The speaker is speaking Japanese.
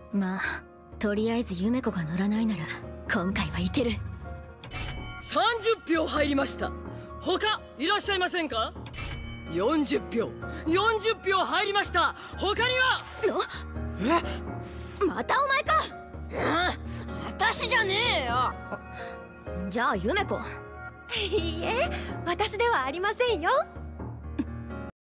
まあとりあえずゆめ子が乗らないなら今回はいける。 30票入りました。他いらっしゃいませんか。40票入りました。他には。 またお前か。 私じゃねえよ。 じゃあゆめ子。 いいえ、私ではありませんよ。